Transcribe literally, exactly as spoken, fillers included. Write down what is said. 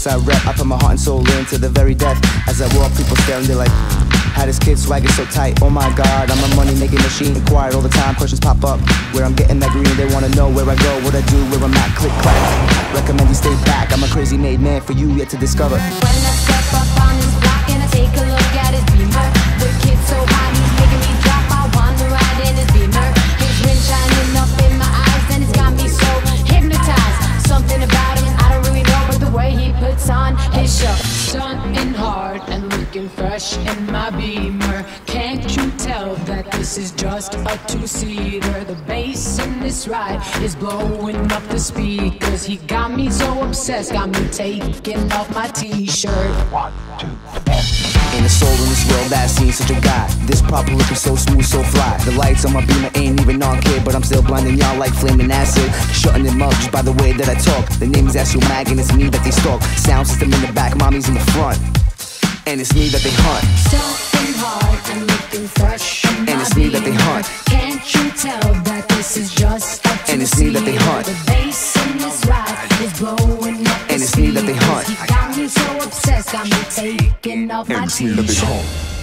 place I rep. I put my heart and soul into the very death. As I walk, people staring, they're like, how this kid swagger so tight? Oh my god, I'm a money making machine. Quiet all the time, questions pop up. Where I'm getting that green, they wanna know where I go, what I do, where I'm at. Click clack, recommend you stay back. I'm a crazy made man for you yet to discover. When I step up on his block and I take a look at his beamer, the kid's so hot, he's making me drop. I wanna ride in his beamer. His ring shining up in my eyes, and it's got me so hypnotized. Something about him, I don't really know, but the way he puts on his show. Stunting hard and looking fresh in my beamer. Can't you tell that this is just a two-seater? The bass in this ride is blowing up the speakers. He got me so obsessed, got me taking off my t-shirt. One, two, and Ain't a soul in this world that's seen such a guy. This proper looking so smooth, so fly. The lights on my beamer ain't even on, kid, but I'm still blinding y'all like flaming acid. Shutting them up just by the way that I talk. The name is Astro Mag and it's me that they stalk. Sound system in the back, mommy's in the front, and it's me that they hunt. Stunting hard and looking fresh in And my it's me that they beamer. hunt. Can't you tell that this is just a And it's me that they two-seater? hunt. The bass in this ride is blowing up the And it's me that they speakers. hunt. He got me so obsessed, got me taking off my and it's me that they t-shirt. hunt.